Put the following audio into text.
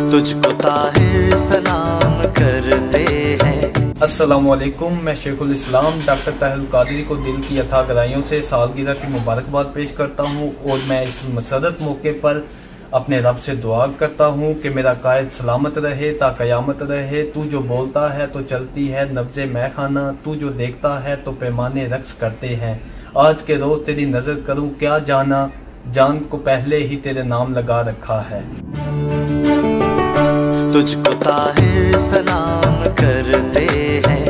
तुझको ताहिर सलाम करते हैं। अस्सलामुअलैकुम, मैं शेखुल इस्लाम डॉक्टर ताहिर कादरी को दिल की अथाह गहराइयों से सालगिरह की मुबारकबाद पेश करता हूँ और मैं इस मसरत मौके पर अपने रब से दुआ करता हूँ कि मेरा कायद सलामत रहे ता क़यामत रहे। तू जो बोलता है तो चलती है नब्ज़े मैं खाना, तू जो देखता है तो पैमाने रक्स करते हैं। आज के रोज़ तेरी नज़र करूँ क्या जाना, जान को पहले ही तेरे नाम लगा रखा है। तुझको ताहिर सलाम करते हैं।